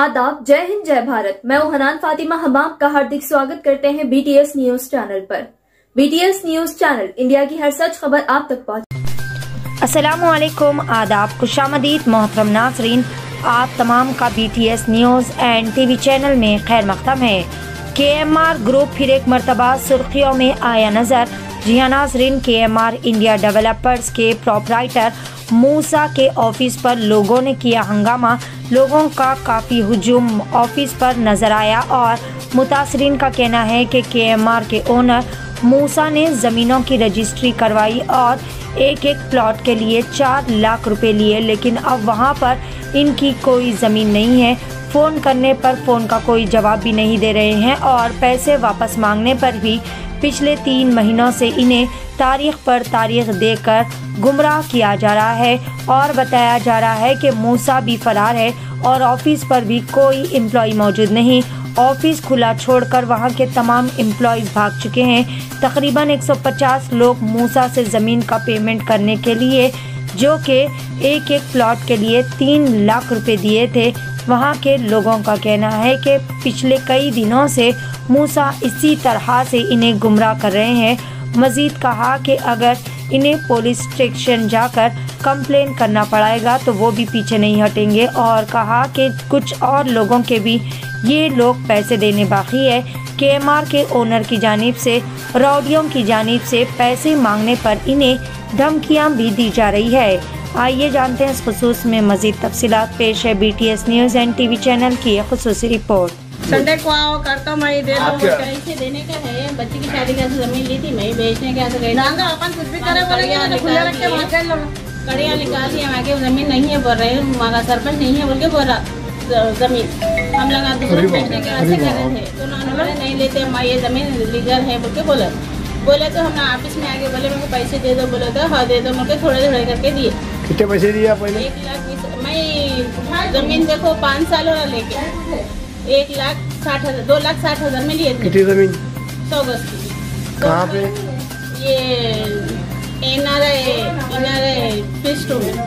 आदाब, जय हिंद, जय भारत। मैं हूं हनान फातिमा। हम आपका हार्दिक स्वागत करते हैं बीटीएस न्यूज चैनल पर। बीटीएस न्यूज चैनल इंडिया की हर सच खबर आप तक पहुंचे। अस्सलामुअलैकुम, आदाब, खुशामदीद मोहतरम नाज़रीन, आप तमाम का BTS news and TV channel में खैर मक़दम है। केएमआर ग्रुप फिर एक मरतबा सुर्खियों में आया नज़र। जी हाँ नाज़रीन, केएमआर इंडिया डेवलपर्स के प्रोपराइटर मूसा के ऑफिस पर लोगों ने किया हंगामा। लोगों का काफ़ी हुजूम ऑफिस पर नज़र आया और मुतासरीन का कहना है कि केएमआर के ओनर मूसा ने ज़मीनों की रजिस्ट्री करवाई और एक एक प्लॉट के लिए 4 लाख रुपए लिए, लेकिन अब वहां पर इनकी कोई ज़मीन नहीं है। फ़ोन करने पर फ़ोन का कोई जवाब भी नहीं दे रहे हैं और पैसे वापस मांगने पर भी पिछले 3 महीनों से इन्हें तारीख पर तारीख देकर गुमराह किया जा रहा है और बताया जा रहा है कि मूसा भी फरार है और ऑफिस पर भी कोई एम्प्लॉय मौजूद नहीं। ऑफिस खुला छोड़कर वहां के तमाम एम्प्लॉयज़ भाग चुके हैं। तकरीबन 150 लोग मूसा से ज़मीन का पेमेंट करने के लिए, जो कि एक एक प्लॉट के लिए 3 लाख रुपए दिए थे। वहां के लोगों का कहना है कि पिछले कई दिनों से मूसा इसी तरह से इन्हें गुमराह कर रहे हैं। मज़ीद कहा कि अगर इन्हें पुलिस स्टेशन जाकर कंप्लेन करना पड़ेगा तो वो भी पीछे नहीं हटेंगे और कहा कि कुछ और लोगों के भी ये लोग पैसे देने बाकी है। केएमआर के ओनर की जानिब से रौडियों की जानिब से पैसे मांगने पर इन्हें धमकियां भी दी जा रही है। आइए जानते हैं इस खुसूस में मज़ीद तफसीलात। पेश है BTS news and TV channel की खुसूसी रिपोर्ट। संडे को आओ करता मैं दे दो, कैसे देने का है। बच्चे की शादी का जमीन ली थी, मैं बेचने का अपन कुछ भी करे कड़िया निकाल दिया। आगे जमीन नहीं है बोल रहे, मांगा सरपंच नहीं है बोल के बोल रहा जमीन हम लगा दूसरे बेचने के वास्ते कर रहे थे, तो उन्होंने नहीं लेते, ये जमीन लीगल है बोल के बोले तो हम ऑफिस में आगे बोले मेरे को पैसे दे दो, बोले तो हाँ दे दो, मुझे थोड़े थोड़े करके दिए। कितने पैसे दिए आप पहले? 1,20,000। मैं जमीन देखो 5 साल हो रहा लेके 1,60,000 2,60,000 में लिए थे। कितनी जमीन? 100 गज की। कहाँ पे? ये एनआरआई फेज 2 में।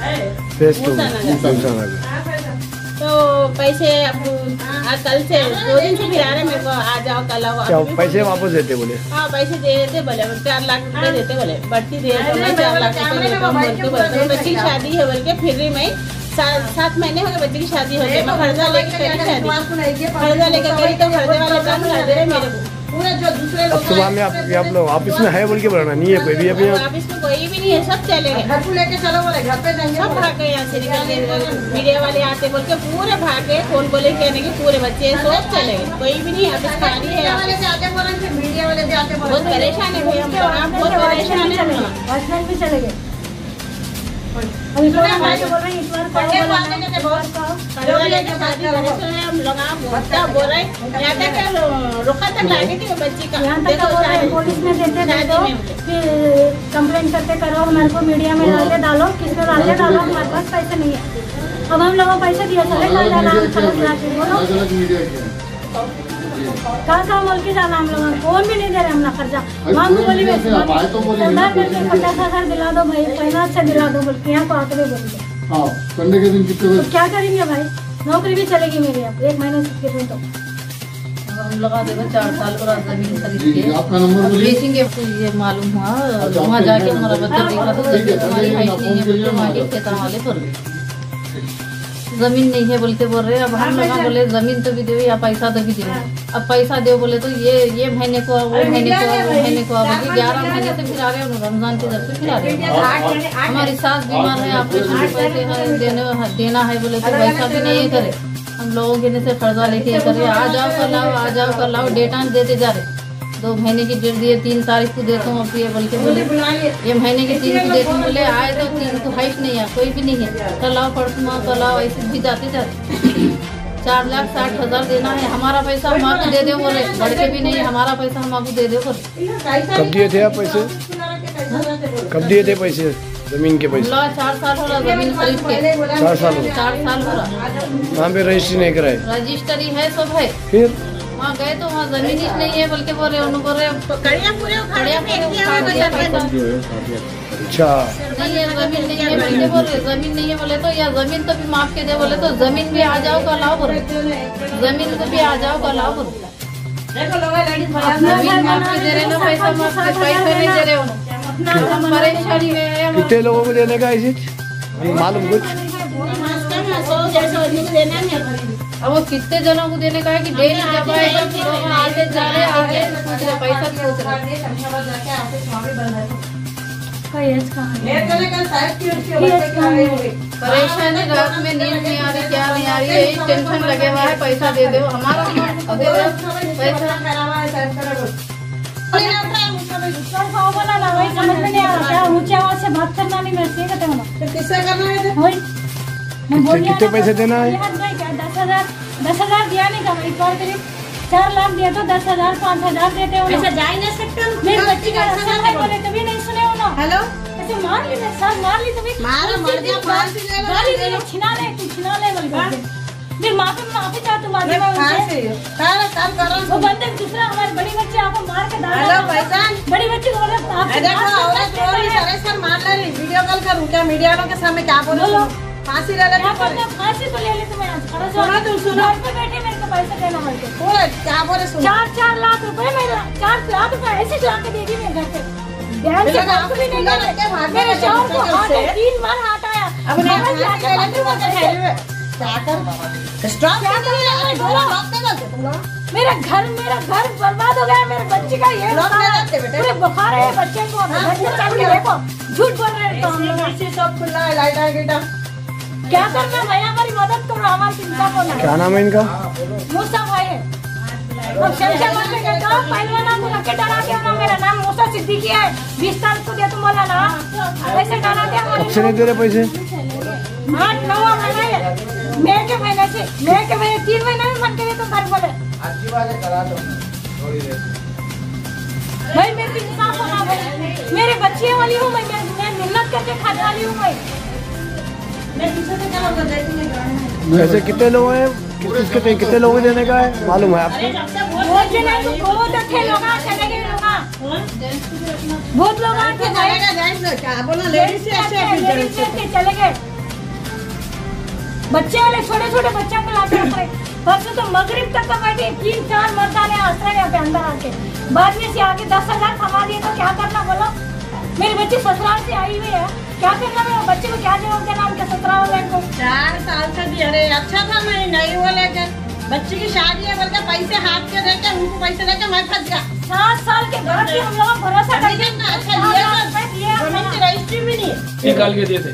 तो पैसे अब कल से 2 दिन से फिर आ रहे मेरे को, आ जाओ कल आओ। क्या पैसे वापस देते बोले? हाँ पैसे दे देते बोले, 4 लाख रुपए देते बोले, बढ़ती दे तो मैं 4 लाख रुपए देता हूँ बोल के बोलते। बच्ची की शादी है बोल के फिर भी मैं 7 महीने हो गए बच्चे की शादी हो गई। मैं कर्जा लेके करी शादी, कर्जा लेके करी तो कर्जे वाले काम कर दे रहे मेरे को पूरा। जो दूसरे लोग सुबह में आप लोग ऑफिस में है बोल के बोलना नहीं है कोई भी? अभी ऑफिस में कोई भी नहीं है, सब चले गए। घर को लेके चलो बोले, घर पे जाएंगे सब भाग गए। यहाँ से निकल के मीडिया वाले आते बोल के पूरे भाग गए। फोन बोले कहने के पूरे बच्चे सब चले गए, कोई भी नहीं ऑफिस खाली है। मीडिया वाले भी आते बहुत परेशान है भैया, हम बहुत परेशान है। हस्बैंड भी चले गए। पुलिस में देते दो, फिर कंप्लेंट करते करो, हमारे को मीडिया में डालो, किसमें डालो, हमारे पास पैसे नहीं है। अब हम लोगों पैसे दिया चले कहाँ बोल के जाना, हम लोग फोन भी नहीं दे रहे, हम ना खर्चा वहाँ को बोली 50,000 दिला दो भाई, फाइनेंस से दिला दो बोल के यहाँ को आते हुए बोल के। संडे के दिन कितने तो क्या करेंगे भाई, नौकरी भी चलेगी मेरी अब 1 महीने के दिन। तो हम लगा देगा 4 साल पूरा जमीन खरीद के आपका नंबर बेचेंगे। ये मालूम हुआ वहाँ जाके हमारा बच्चा देखा तो वाले पर जमीन नहीं है बोलते बोल रहे। अब हम लोग बोले जमीन तो भी दो या पैसा तो भी दो। अब पैसा दो बोले तो ये महीने को वो महीने को 11 महीने से फिर आ रहे हैं, रमजान के जब से फिर आ रहे हैं। हमारी सास बीमार है, ऑपरेशन के पैसे देना है बोले तो पैसा भी नहीं करे। हम लोगों के से कर्जा लेके करे, आ जाओ कर लाओ, डेटा देते जा रहे। 2 महीने की डेट दिए, 3 तारीख को देता हूँ। अब ये बोल के बोले ये महीने के 3 को देता हूँ, बोले आए तो 3 को हाइट नहीं है, कोई भी नहीं है। कल आओ परसों कल आओ, ऐसे भी जाते 4,60,000 देना है। हमारा पैसा हम आपको दे दो बोले, बढ़ के भी नहीं, हमारा पैसा हम आपको दे दो। कब दिए थे आप पैसे? कब दिए थे पैसे जमीन के पैसे? 4 साल हो रहा जमीन खरीद के। 4 साल हो? 4 साल हो रहा। वहाँ पे रजिस्ट्री नहीं कराए? रजिस्ट्री है सब है। फिर वहाँ गए तो वहाँ जमीन ही नहीं है, बल्कि बोल रहे कड़िया पूरे उखाड़ दिया पैसा। अच्छा नहीं है जमीन नहीं है, बल्कि बोल रहे जमीन नहीं है बोले तो, या जमीन तो भी माफ के दे बोले तो जमीन भी आ जाओ का लाओ बोले, जमीन को भी आ जाओ का लाओ बोले। जमीन माफ के दे रहे ना, पैसा माफ के, पैसा नहीं दे रहे हो, परेशानी में है। कितने लोगों को देने का ऐसी मालूम कुछ? अब वो कितने जनों को देने का है कि डेली जब आएगा लोग आते जा रहे आगे पूछ रहे पैसा पूछ रहे। परेशानी रात में नींद नहीं आ रही, क्या नहीं आ रही, यही टेंशन लगे हुआ है। पैसा दे दो हमारा दे दो वही समझ में नहीं आ रहा, ऊंची आवाज से बात करना नहीं मैं सीखते हो। किससे करना है? कितने पैसे देना है? 10,000 दिया नहीं था, एक बार करीब 4 लाख दिया तो 10,000 5,000 देते हो। ऐसा जा ही नहीं सकते। मेरे बच्चे का रक्षा है बोले तभी नहीं सुने हो ना। हेलो ऐसे मार ली मैं, सर मार ली तभी मर गया, गाली दे छिना ले, तू छिना ले बोल फिर माफी चाह तू माफी वो बंदे दूसरा हमारे बड़ी बच्चे आपको मार के डाला। बड़ी बच्ची बोल वीडियो कॉल करूँ क्या मीडिया वालों के सामने? क्या बोलो? फांसी ले ले, फांसी तो ले ली तुम्हें। सुनो पे बैठे मेरे को पैसे देना पड़ते। क्या बोले? 4 लाख रुपए, मेरा 4 लाख रुपए ऐसे ला के देगी मेरे घर पे। ध्यान से बात भी नहीं करते। मेरे शौहर को हाथ 3 बार हाथ आया। मेरा घर बर्बाद हो गया। मेरे बच्चे का ये बुखार है बच्चे को। देखो झूठ बोल रहे हैं। सब खुला है, लाइट क्या करना भाई? हमारी मदद करो, हमारी चिंता को ना। क्या नाम है इनका? मूसा भाई है। अब शमशाबाद में कहता हूँ पहलवाना को रखे डरा दिया ना। मेरा नाम मूसा सिद्दीकी है। 20 तारीख को दे तुम बोला ना, ऐसे डरा दिया। कब से नहीं दे रहे पैसे? 8-9 महीने मई के महीने से, मई के महीने 3 महीने में मन के तो घर बोले भाई मेरी इंसाफ होना भाई। मेरे बच्चे वाली हूँ मैं मेहनत करके खाने वाली हूँ मैं। ऐसे कितने लोग हैं? कितने लोगों को देने का है मालूम है आपको? बहुत अच्छे लोग चले गए, बहुत लोग चले गए। बच्चे वाले छोटे बच्चों को लाते हैं। परसों तो मगरिब तक का बैठे 3-4 मर्दाने आश्रय यहाँ पे अंदर आके, बाद में से आके 10,000 कमा दिए तो क्या करना बोलो? मेरी बच्ची ससुराल से आई हुई है, क्या करना? मेरे बच्चे को क्या जवाब देना? उनके ससुराल वाले को 4 साल से भी अरे अच्छा था, मैं नहीं वो लेकर बच्ची की शादी है बोल के पैसे हाथ के देके उनको पैसे देके मैं फंस गया। 7 साल के बाद भी हम लोग भरोसा करके जमीन की रजिस्ट्री भी नहीं निकाल के दिए थे,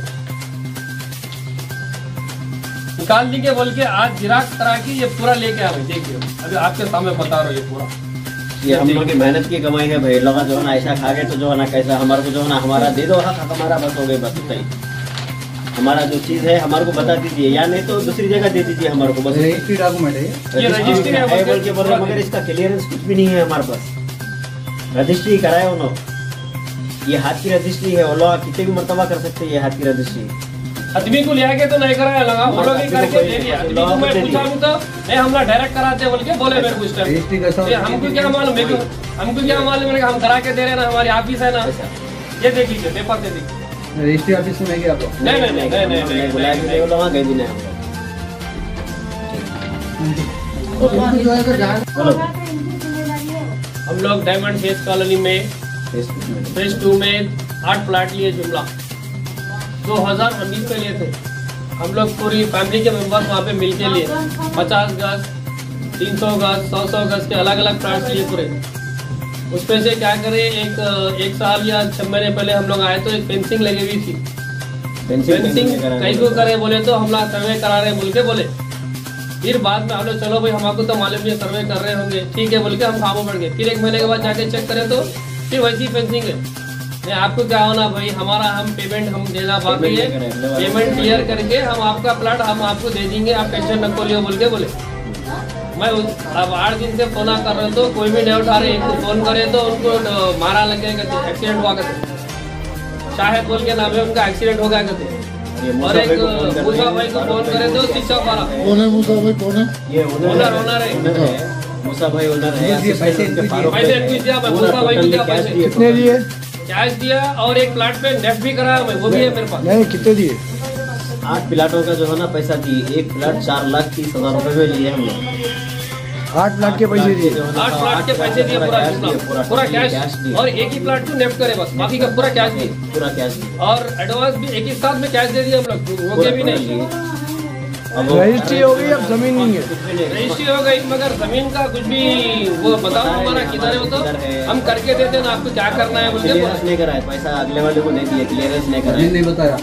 निकाल दी के बोल के आज जिराक्स करा के ये पूरा लेके आ गए। देखिए अभी आपके सामने बता रहा हूँ ये पूरा, ये हम लोग की मेहनत की कमाई है भाई। लोग जो है ना ऐसा खा गए तो जो है ना कैसा हमारे को जो है ना हमारा दे दो हक हमारा बस हो गए, बस सही। हमारा जो चीज है हमारे को बता दीजिए, या नहीं तो दूसरी जगह दे दीजिए हमारे को। बस रजिस्ट्री डॉक्यूमेंट है बोल के बोल रहे, मगर इसका क्लियरेंस कुछ भी नहीं है हमारे पास। रजिस्ट्री कराए उन्होंने, ये हाथ की रजिस्ट्री है। वो लोग कितने भी मरतबा कर सकते हैं ये हाथ की रजिस्ट्री। आदमी को ले आके तो नहीं कराया लगा, वो लोग ही करके दे दिया। आदमी को मैं पूछा तो नहीं हमला डायरेक्ट कराते बोल के बोले मेरे को इस टाइम। हमको क्या मालूम है, हमको क्या मालूम है कि हम करा के दे रहे ना, हमारी ऑफिस है ना। ये देख लीजिए पेपर दे दी रजिस्ट्री ऑफिस में नहीं गया आप? नहीं बुला के वो लोग गए भी नहीं। हम लोग डायमंड फेस कॉलोनी में फेज 2 में 8 प्लाट लिए जुमला 2019 में लिए थे। हम लोग पूरी फैमिली के मेंबर्स वहाँ पे मिल के लिए 50 गज 300 गज 100 गज के अलग अलग प्लाट्स लिए पूरे। उसमें से क्या करे, एक साल या 6 महीने पहले हम लोग आए तो एक फेंसिंग लगी हुई थी। फेंसिंग कहीं को करे बोले तो हम लोग सर्वे करा रहे बोल के बोले। फिर बाद में हम लोग चलो भाई हमको तो मालूम नहीं सर्वे कर रहे होंगे, ठीक है बोल के हम खामोश बढ़ गए। फिर 1 महीने के बाद जाके चेक करें तो फिर वैसी फेंसिंग है। नहीं आपको क्या होना भाई, हमारा हम पेमेंट हम देना बाकी है, पेमेंट क्लियर करके हम आपका प्लाट हम आपको दे देंगे, आप टेंशन न लियो बोल के बोले। मैं अब 8 दिन से फोन कर रहे तो कोई भी नहीं उठा रहे। एक फोन करे तो उनको मारा लगे कहते, एक्सीडेंट हुआ कहते, शायद बोल के नाम है उनका एक्सीडेंट हो गया कहते। और एक मूसा भाई को फोन करे तो शिक्षा वाला कौन है? मूसा भाई कौन है? ये ओनर है। मूसा भाई ओनर है, पैसे फारूक पैसे कितने दिए? कैश दिया और एक प्लाट पे नेफ्ट भी कराया मैं, वो भी है मेरे पास। नहीं, कितने दिए? 8 प्लाटों का जो है ना पैसा दिए, एक प्लाट 4,30,000 रुपए में लिए हम लोग। 8 प्लाट के पैसे दिए? 8 प्लाट के पैसे दिए, पूरा कैश दिए और एक ही प्लाट को नेफ्ट करे बस, बाकी का पूरा कैश दिए, पूरा कैश दिए और एडवांस भी एक ही साथ में कैश दे दिया हम लोग, रोके भी नहीं। रजिस्ट्री हो गई, अब जमीन नहीं है। रजिस्ट्री हो गई मगर जमीन का कुछ भी वो बताओ हमारा किधर है, वो तो हम करके देते हैं ना, आपको क्या करना है बोल के। क्लियरेंस नहीं कराया, पैसा अगले वाले को नहीं दिया, क्लियरेंस नहीं कराया, नहीं बताया।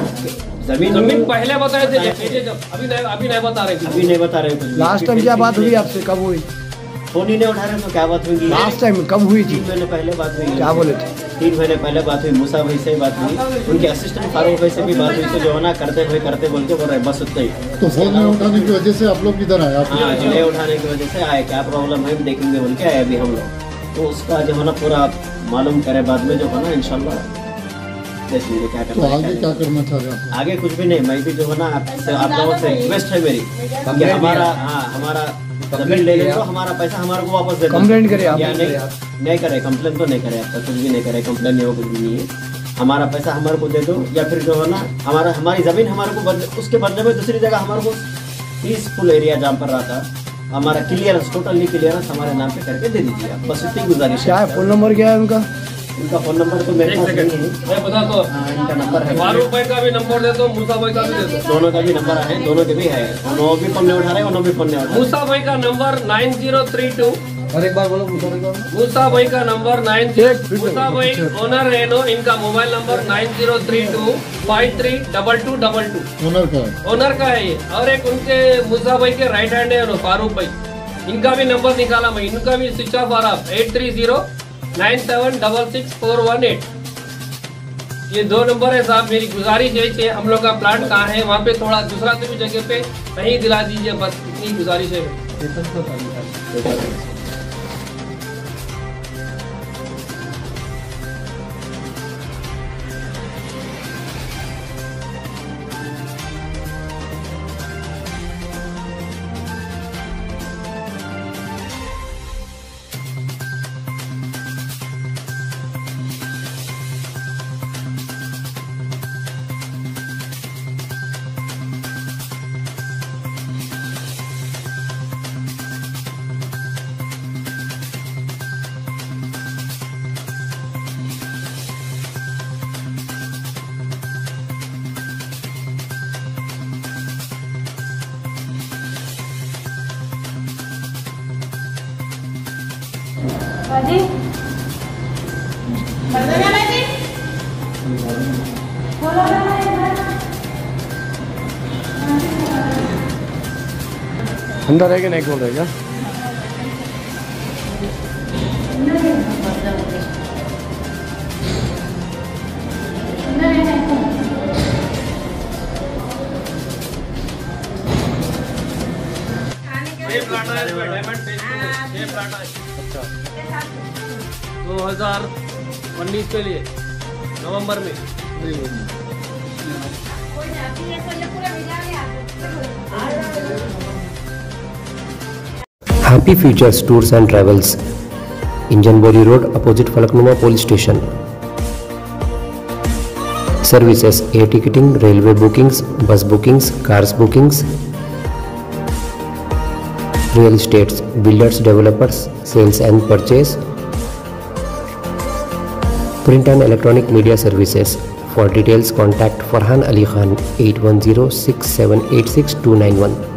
जमीन पहले बताए थे जब, अभी नहीं बता रहे, अभी नहीं बता रहे कुछ। लास्ट टाइम क्या बात हुई आपसे, कब हुई? फोन ही नहीं उठा रहे तो क्या बात हुई? लास्ट टाइम कब हुई थी? 3 महीने पहले बात हुई। क्या बोले थे? 3 महीने पहले बात हुई, मूसा भाई से बात हुई, उनके असिस्टेंट फारूक भाई से भी बात हुई, तो जो है ना करते बोल के बोल रहे बस उतना ही। तो फोन नहीं उठाने की वजह से आप लोग इधर आए? हाँ, नहीं उठाने की वजह से आए, क्या प्रॉब्लम है देखेंगे बोल के आए अभी हम लोग, तो उसका जो है ना पूरा मालूम करे बाद में जो है ना इंशाल्लाह देख लेंगे क्या करना। तो आगे क्या करना चाह रहे हैं? आगे कुछ भी नहीं, मैं भी जो है ना आप लोगों से रिक्वेस्ट है मेरी कि हमारा जमीन ले ले तो हमारा पैसा हमारे को वापस दे दो। कंप्लेंट करे आप? नहीं करे, कंप्लेन तो नहीं करे, अब तक कुछ भी नहीं करे, कंप्लेन नहीं हो कुछ भी नहीं है। हमारा पैसा हमारे को दे दो, या फिर जो है ना हमारी जमीन हमारे को उसके बदले में दूसरी जगह हमारे को पीसफुल एरिया जहाँ पर रहा था, हमारा क्लियरेंस, टोटली क्लियरेंस हमारे नाम पे करके दे दीजिए आप, बस इतनी गुजारिश। क्या है, फोन नंबर क्या है उनका? उनका फोन नंबर तो मेरे पास नहीं है, मैं बता दो। इनका नंबर है, फारूक भाई का भी नंबर दे दो, मूसा भाई का भी दे दो, दोनों का भी नंबर है, दोनों के भी है, दोनों भी फोन नहीं उठा रहे, उन्होंने भी फोन नहीं उठा रहे। मूसा भाई का नंबर 9032, और एक बार बोलो मूसा भाई का नंबर 90, मूसा भाई ओनर रेनो, इनका मोबाइल नंबर 9032 532222। ओनर का है? ओनर का है ये, और एक उनके मूसा भाई के राइट हैंड है फारूक भाई, इनका भी नंबर निकाला मैं, इनका भी स्विच ऑफ आ रहा, 8309766418। ये 2 नंबर है साहब, मेरी गुजारिश है, हम लोग का प्लाट कहाँ है वहाँ पे थोड़ा दूसरा भी जगह पे कहीं दिला दीजिए, बस इतनी गुजारिश है। बाजी बोलो अंदर है कि नहीं खोल रहे क्या? अच्छा, 2019 के लिए नवंबर में। Happy futures tours and travels, Engine Bowli road opposite Falaknuma police station. Services air ticketing, railway bookings, bus bookings, cars bookings, real estates, builders, developers, sales and purchase, print and electronic media services. For details contact Farhan Ali Khan 8106786291.